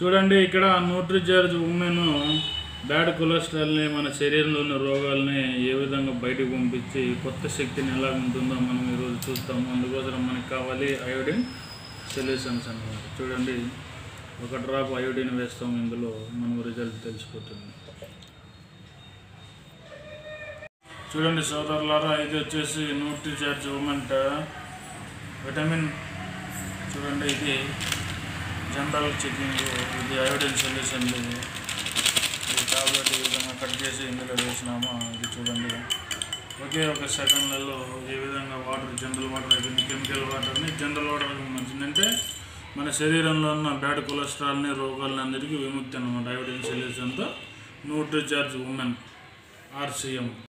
చూడండి ఇక్కడ NutriCharge women bad కొలెస్ట్రాల్ని మన శరీరంలో ఉన్న రోగాల్ని ఏ విధంగా బయటకు పంపించి కొత్త శక్తిని ఎలా ఉంటుందో మనం ఈరోజు చూస్తాము. అందుకోసం మనకి కావాలి అయోడిన్ సొల్యూషన్స్ అన్నమాట. చూడండి, ఒక డ్రాప్ అయోడిన్ వేస్తాము, ఇందులో మనకు రిజల్ట్ తెలిసిపోతుంది. చూడండి సోదరులారా, ఇది వచ్చేసి న్యూట్రిచార్జ్ ఉమెన్ విటమిన్. చూడండి, ఇది జనరల్ చెకింగ్, ఇది అయోడిన్ సొల్యూషన్. ఇది టాబ్లెట్ ఈ విధంగా కట్ చేసి ఇందులో వేసినామా, ఇది చూడండి ఒకే ఒక సెకండ్లలో ఏ విధంగా వాటర్, జనరల్ వాటర్ అయిపోయింది, కెమికల్ వాటర్ని జనరల్ వాటర్ మంచిదంటే మన శరీరంలో ఉన్న బ్యాడ్ కొలెస్ట్రాల్ని, రోగాలని అందరికీ విముక్తి అన్నమాట అయోడిన్ సొల్యూషన్తో. Nutricharge women RCM.